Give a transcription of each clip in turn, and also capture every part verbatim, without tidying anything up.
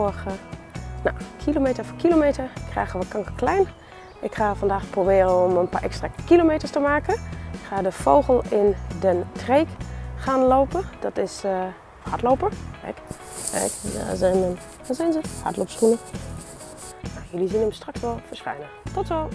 morgen. Nou, kilometer voor kilometer krijgen we kankerklein. Ik ga vandaag proberen om een paar extra kilometers te maken. Ik ga de Vogel in den Treek gaan lopen. Dat is uh, hardloper. Kijk, kijk, daar zijn, mijn, daar zijn ze, hardloopschoenen. Nou, jullie zien hem straks wel verschijnen. Tot zo!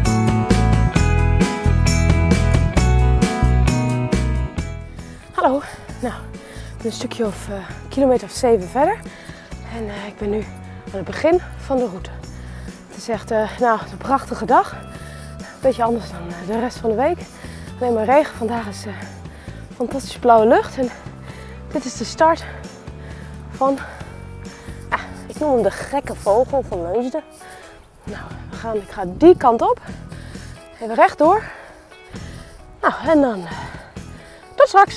Hallo, nou, een stukje of uh, kilometer of zeven verder. En uh, ik ben nu aan het begin van de route. Het is echt uh, nou, een prachtige dag. Een beetje anders dan uh, de rest van de week. Alleen maar regen. Vandaag is uh, fantastisch blauwe lucht. En dit is de start van, ah, ik noem hem de gekke vogel van Leusden. Nou, we gaan, ik ga die kant op. Even rechtdoor. Nou, en dan uh, tot straks.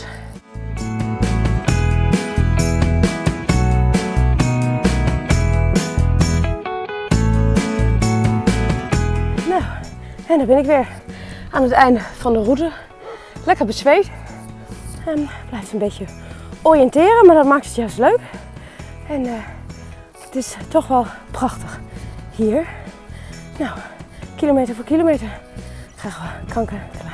En dan ben ik weer aan het einde van de route. Lekker bezweet. En blijft een beetje oriënteren, maar dat maakt het juist leuk. En uh, het is toch wel prachtig hier. Nou, kilometer voor kilometer krijgen we kanker.